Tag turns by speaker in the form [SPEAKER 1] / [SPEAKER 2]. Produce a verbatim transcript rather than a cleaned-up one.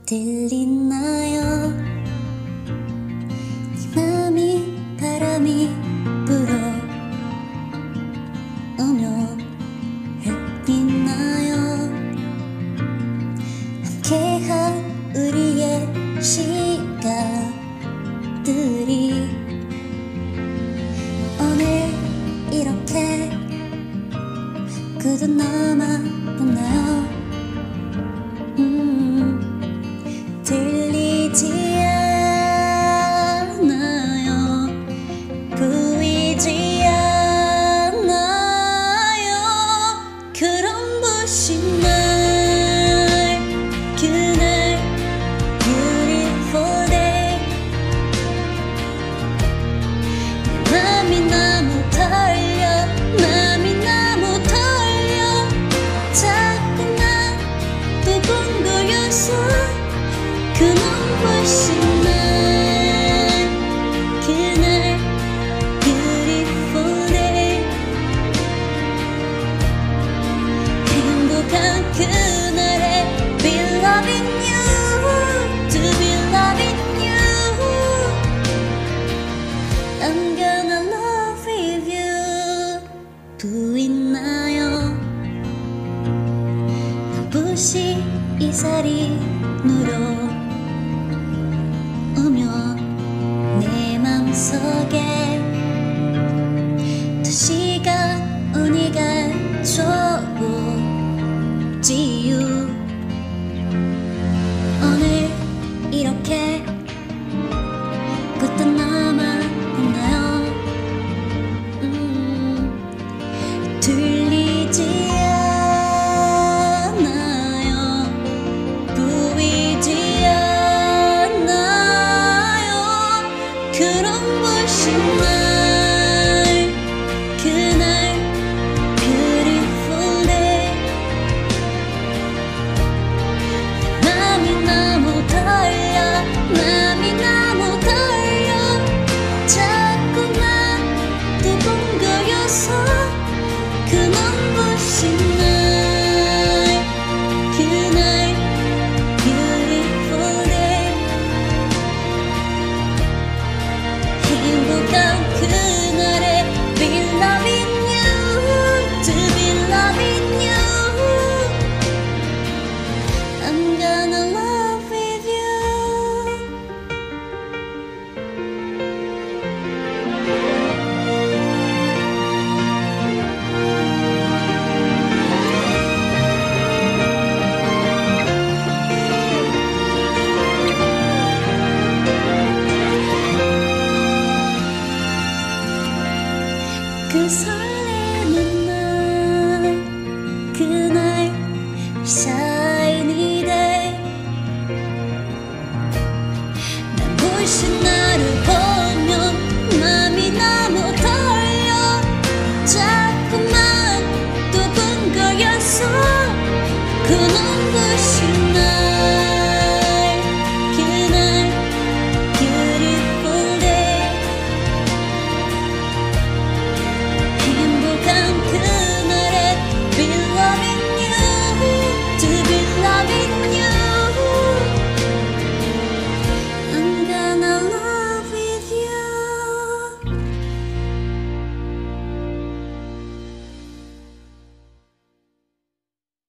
[SPEAKER 1] 들리나요? 네 맘이 바람이 불어오면 흘리나요? 함께한 우리의 시간들이 오늘 이렇게 그저 남아있나요? 음, 들리지 않아요, 보이지 않아요. 그런 부신 날, 그날 beautiful day. 내 맘이 너무 떨려, 맘이 너무 떨려. 자꾸만 두근거려서 그 눈부신 날, 그날 beautiful day. 행복한 그날에 be loving you, to be loving you. I'm gonna love with you. 보이나요? 눈부시 이살이 늘어오면 내 맘속에 도시가 운이가 좋지요. 오늘 이렇게 그때 남아있나요? 음, 들리지 않아요, 보이지 않아요. 그런 부신 날, 그날 beautiful day. 맘이 너무 떨려, 맘이 너무 떨려. 자꾸만 두근거려서 그 눈부신 날, 그날 beautiful day. 행복한 그날에 be loving you, to be loving you. I'm gonna love